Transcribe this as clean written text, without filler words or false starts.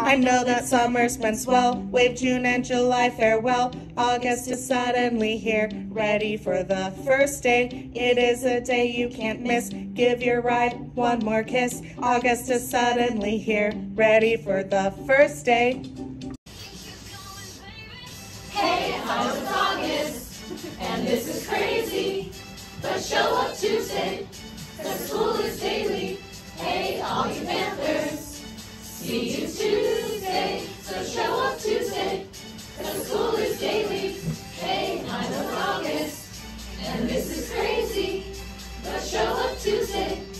I know that summer's been swell, wave June and July farewell. August is suddenly here, ready for the first day. It is a day you can't miss, give your ride one more kiss. August is suddenly here, ready for the first day. Hey, it's August, and this is crazy, but show up Tuesday, 'cause school is daily. Hey, all you Panthers, see you Tuesday, so show up Tuesday, 'cause school is daily. Hey, I'm August, and this is crazy, but show up Tuesday.